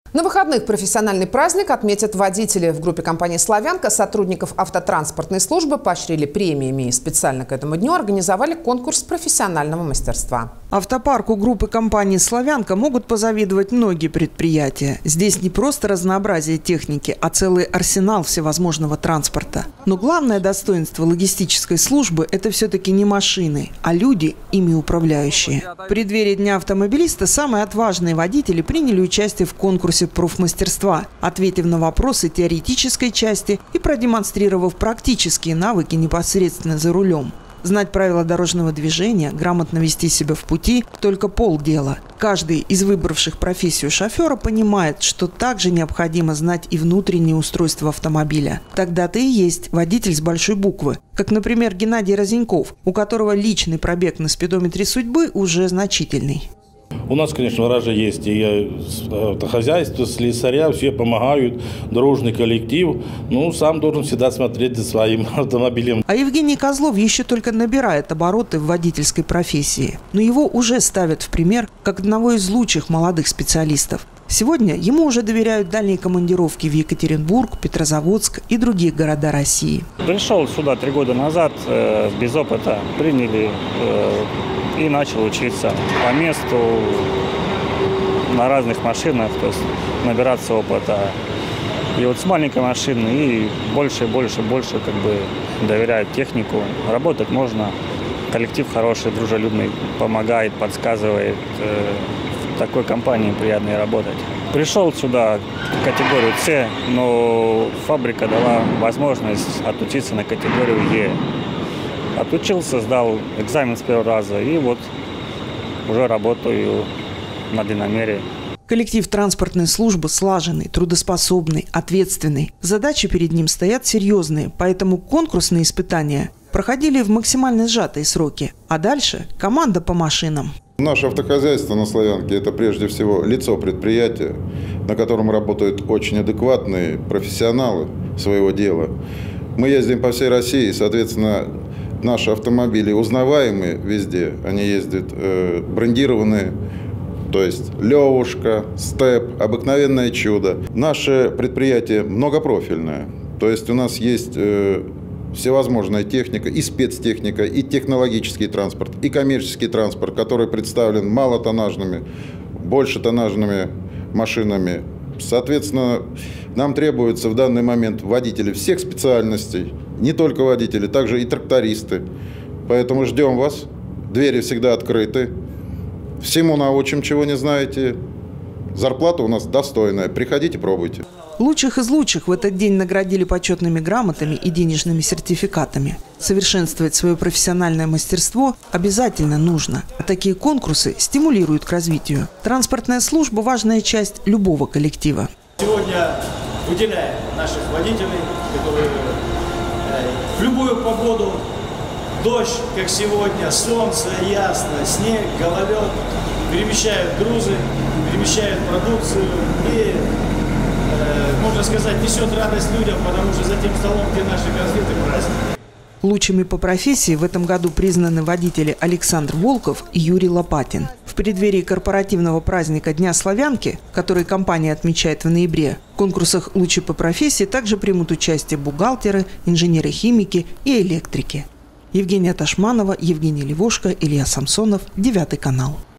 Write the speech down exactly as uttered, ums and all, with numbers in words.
На выходных профессиональный праздник отметят водители. В группе компании «Славянка» сотрудников автотранспортной службы поощрили премиями и специально к этому дню организовали конкурс профессионального мастерства. Автопарку группы компании «Славянка» могут позавидовать многие предприятия. Здесь не просто разнообразие техники, а целый арсенал всевозможного транспорта. Но главное достоинство логистической службы – это все-таки не машины, а люди, ими управляющие. В преддверии Дня автомобилиста самые отважные водители приняли участие в конкурсе профмастерства, ответив на вопросы теоретической части и продемонстрировав практические навыки непосредственно за рулем. Знать правила дорожного движения, грамотно вести себя в пути – только полдела. Каждый из выбравших профессию шофера понимает, что также необходимо знать и внутреннее устройство автомобиля. Тогда-то и есть водитель с большой буквы, как, например, Геннадий Розеньков, у которого личный пробег на спидометре судьбы уже значительный. У нас, конечно, в гараже есть и автохозяйство, слесаря, все помогают, дружный коллектив. Ну, сам должен всегда смотреть за своим автомобилем. А Евгений Козлов еще только набирает обороты в водительской профессии. Но его уже ставят в пример как одного из лучших молодых специалистов. Сегодня ему уже доверяют дальние командировки в Екатеринбург, Петрозаводск и другие города России. Пришел сюда три года назад, э, без опыта, приняли э, и начал учиться по месту на разных машинах, то есть набираться опыта. И вот с маленькой машины и больше, больше, больше как бы доверяют технику. Работать можно, коллектив хороший, дружелюбный, помогает, подсказывает. Э, В такой компании приятно работать. Пришел сюда в категорию С, но фабрика дала возможность отучиться на категорию Е. Отучился, сдал экзамен с первого раза и вот уже работаю на длинномере. Коллектив транспортной службы слаженный, трудоспособный, ответственный. Задачи перед ним стоят серьезные, поэтому конкурсные испытания проходили в максимально сжатые сроки. А дальше команда по машинам. Наше автохозяйство на Славянке – это прежде всего лицо предприятия, на котором работают очень адекватные профессионалы своего дела. Мы ездим по всей России, соответственно, наши автомобили узнаваемые везде. Они ездят э, брендированные, то есть «Левушка», «Степ», «Обыкновенное чудо». Наше предприятие многопрофильное, то есть у нас есть э, всевозможная техника, и спецтехника, и технологический транспорт, и коммерческий транспорт, который представлен малотоннажными, большетоннажными машинами. Соответственно, нам требуются в данный момент водители всех специальностей, не только водители, также и трактористы. Поэтому ждем вас, двери всегда открыты, всему научим, чего не знаете. Зарплата у нас достойная, приходите, пробуйте. Лучших из лучших в этот день наградили почетными грамотами и денежными сертификатами. Совершенствовать свое профессиональное мастерство обязательно нужно. А такие конкурсы стимулируют к развитию. Транспортная служба – важная часть любого коллектива. Сегодня выделяем наших водителей, которые в любую погоду, дождь, как сегодня, солнце, ясно, снег, гололед, перемещают грузы, перемещают продукцию и, можно сказать, несет радость людям, потому что за тем столом, где наши конфеты, праздник. Лучшими по профессии в этом году признаны водители Александр Волков и Юрий Лопатин. В преддверии корпоративного праздника Дня Славянки, который компания отмечает в ноябре, в конкурсах «Лучшие по профессии» также примут участие бухгалтеры, инженеры-химики и электрики. Евгения Ташманова, Евгений Левошко, Илья Самсонов, Девятый канал.